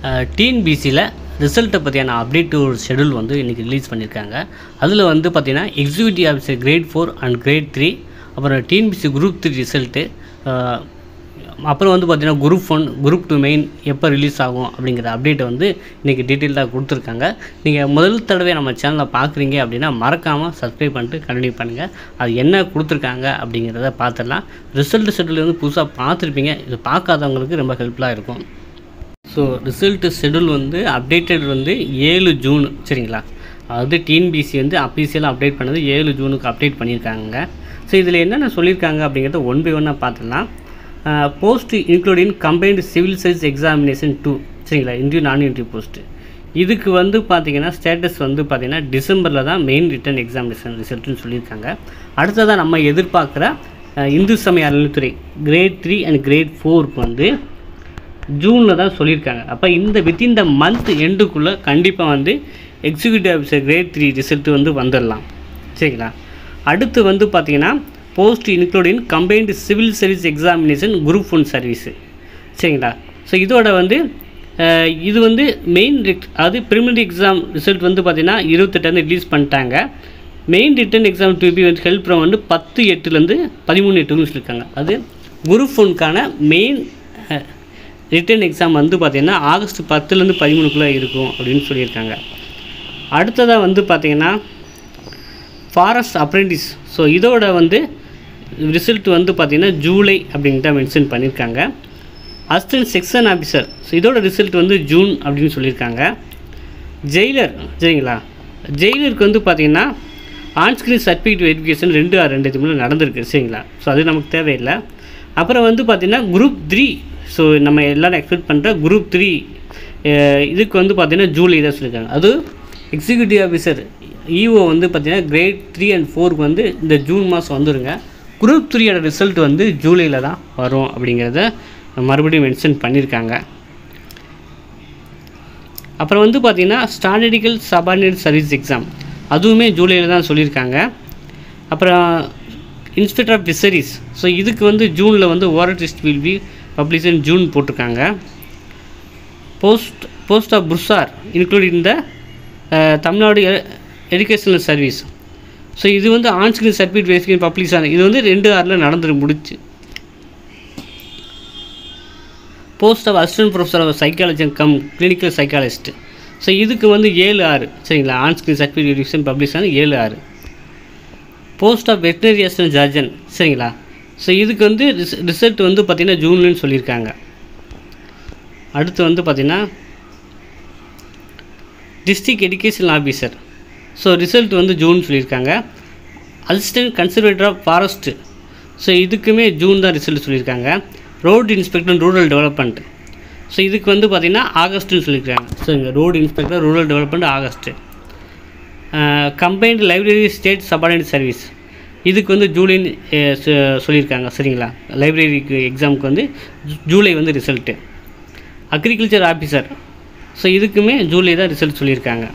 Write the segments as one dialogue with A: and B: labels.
A: டிஎன்பிசியில் ரிசல்ட்டை பற்றியான அப்டேட் ஒரு ஷெடியூல் வந்து இன்றைக்கி ரிலீஸ் பண்ணியிருக்காங்க. அதில் வந்து பார்த்திங்கன்னா executive officer grade 4 and grade 3, அப்புறம் டிஎன்பிசி குரூப் 3 ரிசல்ட்டு, அப்புறம் வந்து பார்த்திங்கன்னா குரூப் 1 குரூப் 2 மெயின் எப்போ ரிலீஸ் ஆகும் அப்படிங்கிற அப்டேட்டை வந்து இன்றைக்கி டீட்டெயிலாக கொடுத்துருக்காங்க. நீங்கள் முதல் தடவை நம்ம சேனலை பார்க்குறீங்க அப்படின்னா மறக்காமல் சப்ஸ்கிரைப் பண்ணிட்டு கண்டினியூ பண்ணுங்கள். அது என்ன கொடுத்துருக்காங்க அப்படிங்கிறத பார்த்துடலாம். ரிசல்ட் ஷெடியூல் வந்து புதுசாக பார்த்துருப்பீங்க, இது பார்க்காதவங்களுக்கு ரொம்ப ஹெல்ப்ஃபுல்லாக இருக்கும். ஸோ ரிசல்ட்டு ஷெடியூல் வந்து அப்டேட்டட் வந்து 7 ஜூன், சரிங்களா? அதாவது டிஎன்பிசி வந்து அஃபீஷியலாக அப்டேட் பண்ணது 7 ஜூனுக்கு அப்டேட் பண்ணியிருக்காங்க. ஸோ இதில் என்னென்ன சொல்லியிருக்காங்க அப்படிங்கிறத ஒன் பை ஒன்னாக பார்த்துடலாம். Post including combined civil service examination 2, சரிங்களா? இன்டர்வியூ நான் இன்டர்வியூ போஸ்ட்டு. இதுக்கு வந்து பார்த்திங்கன்னா ஸ்டேட்டஸ் வந்து பார்த்திங்கன்னா டிசம்பரில் தான் மெயின் ரிட்டன் எக்ஸாமினேஷன் ரிசல்ட்டுன்னு சொல்லியிருக்காங்க. அடுத்ததாக நம்ம எதிர்பார்க்குற இந்து சமய அறநிலைத்துறை கிரேட் 3 அண்ட் கிரேட் 4க்கு வந்து ஜூனில் தான் சொல்லியிருக்காங்க. அப்போ இந்த வித்தின் த மந்த் எண்டுக்குள்ளே கண்டிப்பாக வந்து எக்ஸிக்யூட்டிவ் ஆஃபீஸர் கிரேட் 3 ரிசல்ட்டு வந்து வந்துடலாம், சரிங்களா? அடுத்து வந்து பார்த்திங்கன்னா post including combined civil service examination group 1 service, சரிங்களா? ஸோ இதோட வந்து இது வந்து மெயின் அதாவது ப்ரிலிமினரி எக்ஸாம் ரிசல்ட் வந்து பார்த்திங்கன்னா 28 ரிலீஸ் பண்ணிட்டாங்க. Main written exam to be வந்து ஹெல்ப் வந்து 10/8 13/8 சொல்லியிருக்காங்க. அது குரூப் 1க்கான மெயின் ரிட்டன் எக்ஸாம் வந்து பார்த்திங்கன்னா ஆகஸ்ட் 10 13 இருக்கும் அப்படின்னு சொல்லியிருக்காங்க. அடுத்ததாக வந்து பார்த்திங்கன்னா ஃபாரஸ்ட் அப்ரெண்டிஸ், ஸோ இதோட வந்து ரிசல்ட் வந்து பார்த்திங்கன்னா ஜூலை அப்படின்ட்டு மென்ஷன் பண்ணியிருக்காங்க. அசிஸ்டன்ட் செக்ஷன் ஆஃபீஸர், ஸோ இதோட ரிசல்ட் வந்து ஜூன் அப்படின்னு சொல்லியிருக்காங்க. ஜெயிலர், சரிங்களா? ஜெயிலருக்கு வந்து பார்த்திங்கன்னா ஆன்ஸ்கிரீன் சர்டிஃபிகேட் வெரிஃபிகேஷன் 2/6/2023 நடந்திருக்கு, சரிங்களா? ஸோ அது நமக்கு தேவையில்லை. அப்புறம் வந்து பார்த்திங்கன்னா குரூப் 3, ஸோ நம்ம எல்லோரும் எக்ஸ்பெக்ட் பண்ணுற குரூப் 3 இதுக்கு வந்து பார்த்திங்கன்னா ஜூலை தான் சொல்லியிருக்காங்க. அது எக்ஸிக்யூட்டிவ் ஆஃபீஸர் இஓ வந்து பார்த்திங்கன்னா கிரேட் 3 அண்ட் 4க்கு வந்து இந்த ஜூன் மாதம் வந்துடுங்க. குரூப் 3யோட ரிசல்ட் வந்து ஜூலையில் தான் வரும் அப்படிங்கிறத மறுபடியும் மென்ஷன் பண்ணியிருக்காங்க. அப்புறம் வந்து பார்த்திங்கன்னா ஸ்டாண்டர்டிக்கல் சபார்டினேட் சர்வீஸ் எக்ஸாம் அதுவுமே ஜூலையில் தான் சொல்லியிருக்காங்க. அப்புறம் இன்ஸ்பெக்டர் ஆஃப் ஃபிஷரிஸ், ஸோ இதுக்கு வந்து ஜூனில் வந்து oral test will be publish in June போட்டிருக்காங்க. Post of bursar including the Tamil Nadu educational service, so இது வந்து ஆன்ஸ்கிரீன் சர்டிஃபிகேட் வெரிஃபிகேஷன் பப்ளிஷ் ஆன இது வந்து 2/6 நடந்துட்டு முடிச்சு. Post of assistant professor of psychology cum clinical psychologist, so இதுக்கு வந்து 7/6, சரிங்களா? ஆன்ஸ்கிரீன் சர்டிஃபிகேட் வெரிஃபிகேஷன் பப்ளிஷ் ஆன 7/6. Post of veterinary assistant surgeon, சரிங்களா? ஸோ இதுக்கு வந்து ரிசல்ட் வந்து பார்த்திங்கன்னா ஜூன்லன்னு சொல்லியிருக்காங்க. அடுத்து வந்து பார்த்திங்கன்னா district education officer, so result வந்து ஜூன் சொல்லியிருக்காங்க. Assistant conservator of forest, so இதுக்குமே ஜூன் தான் ரிசல்ட் சொல்லியிருக்காங்க. Road inspector rural development, so இதுக்கு வந்து பார்த்திங்கன்னா ஆகஸ்ட்டுன்னு சொல்லியிருக்காங்க. ஸோ இங்கே road inspector rural development August. Combined library state subordinate service, இதுக்கு வந்து ஜூலைன்னு சொல்லியிருக்காங்க, சரிங்களா? லைப்ரரிக்கு எக்ஸாமுக்கு வந்து ஜூலை வந்து ரிசல்ட்டு. அக்ரிகல்ச்சர் ஆஃபீஸர், ஸோ இதுக்குமே ஜூலை தான் ரிசல்ட் சொல்லியிருக்காங்க.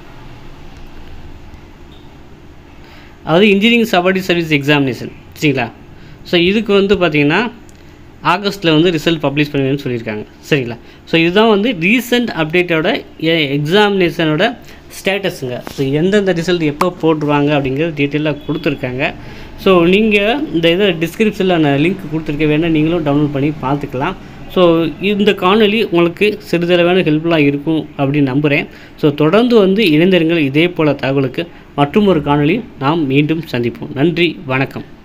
A: அதாவது இன்ஜினியரிங் சபார்டினேட் சர்வீஸ் எக்ஸாமினேஷன், சரிங்களா? ஸோ இதுக்கு வந்து பார்த்திங்கன்னா ஆகஸ்ட்டில் வந்து ரிசல்ட் பப்ளிஷ் பண்ணுவேன்னு சொல்லியிருக்காங்க, சரிங்களா? ஸோ இதுதான் வந்து ரீசெண்ட் அப்டேட்டோட எக்ஸாமினேஷனோட ஸ்டேட்டஸுங்க. ஸோ எந்தெந்த ரிசல்ட் எப்போ போட்டுருவாங்க அப்படிங்கிறது டீட்டெயிலாக கொடுத்துருக்காங்க. ஸோ நீங்கள் இந்த இதை டிஸ்கிரிப்ஷனில் நான் லிங்க் கொடுத்துருக்க வேணால் நீங்களும் டவுன்லோட் பண்ணி பார்த்துக்கலாம். ஸோ இந்த காணொலி உங்களுக்கு சிறிதளவான ஹெல்ப்ஃபுல்லாக இருக்கும் அப்படின்னு நம்புகிறேன். ஸோ தொடர்ந்து வந்து இணைந்திருங்கள் இதே போல் தகவலுக்கு. மற்றும் ஒரு காணொலி நாம் மீண்டும் சந்திப்போம். நன்றி, வணக்கம்.